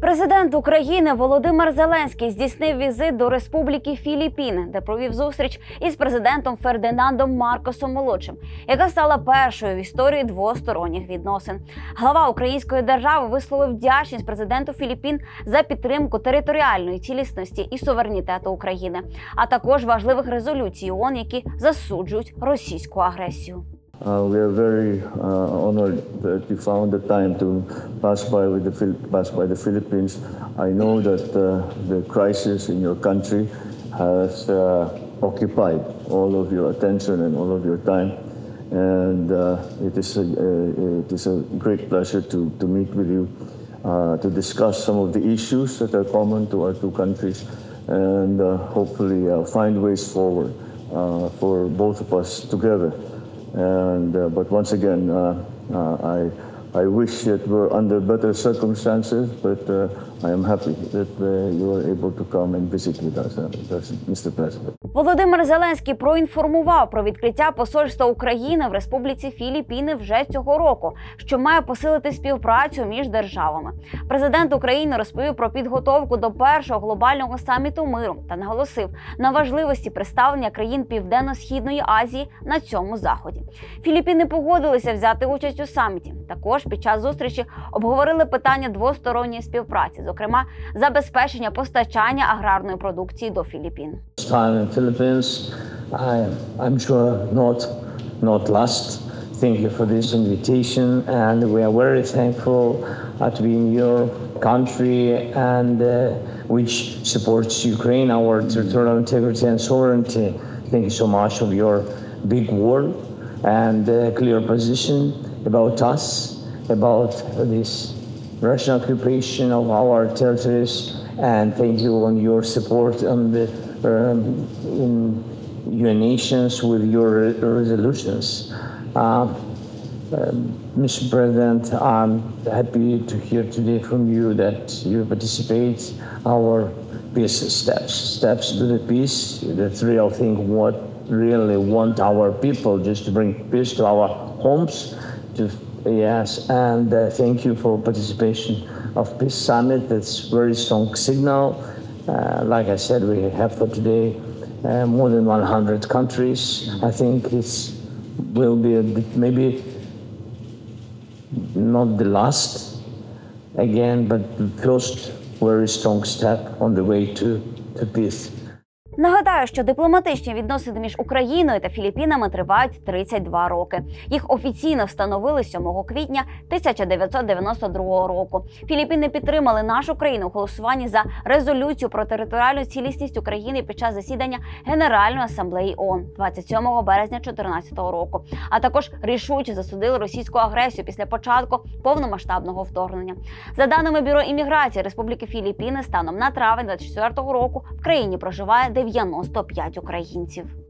Президент України Володимир Зеленський здійснив візит до Республіки Філіппіни, де провів зустріч із президентом Фердинандом Маркосом Молодшим, яка стала першою в історії двосторонніх відносин. Глава української держави висловив вдячність президенту Філіппін за підтримку територіальної цілісності і суверенітету України, а також важливих резолюцій ООН, які засуджують російську агресію. We are very honored that you found the time to pass by the Philippines. I know that the crisis in your country has occupied all of your attention and all of your time, and it is a great pleasure to meet with you to discuss some of the issues that are common to our two countries, and hopefully find ways forward for both of us together. But once again, I wish that we're under better circumstances, but I am happy that you are able to come and visit with us, Mr. President. Володимир Зеленський проінформував про відкриття посольства України в Республіці Філіппіни вже цього року, що має посилити співпрацю між державами. Президент України розповів про підготовку до першого глобального саміту миру та наголосив на важливості представлення країн Південно-Східної Азії на цьому заході. Філіппіни погодилися взяти участь у саміті. Також під час зустрічі обговорили питання двосторонньої співпраці, зокрема, забезпечення постачання аграрної продукції до Філіппін. Philippines, I'm sure not last. Thank you for this invitation, and we are very thankful to be in your country and which supports Ukraine, our territorial integrity and sovereignty. Thank you so much for your big word and clear position about us, about this Russian occupation of our territories, and thank you on your support on the in your nations with your resolutions. Mr. President, I'm happy to hear today from you that you participate our peace steps to the peace. That's real thing what really want our people, just to bring peace to our homes. Yes, and thank you for participation of Peace Summit. That's very strong signal. Like I said, we have for today more than 100 countries. I think it will be maybe not the last again, but the first very strong step on the way to peace. Нагадаю, що дипломатичні відносини між Україною та Філіппінами тривають 32 роки. Їх офіційно встановили 7 квітня 1992 року. Філіппіни підтримали нашу країну у голосуванні за резолюцію про територіальну цілісність України під час засідання Генеральної асамблеї ООН 27 березня 2014 року, а також рішуче засудили російську агресію після початку повномасштабного вторгнення. За даними Бюро імміграції Республіки Філіппіни, станом на травень 2024 року в країні проживає 95 українців.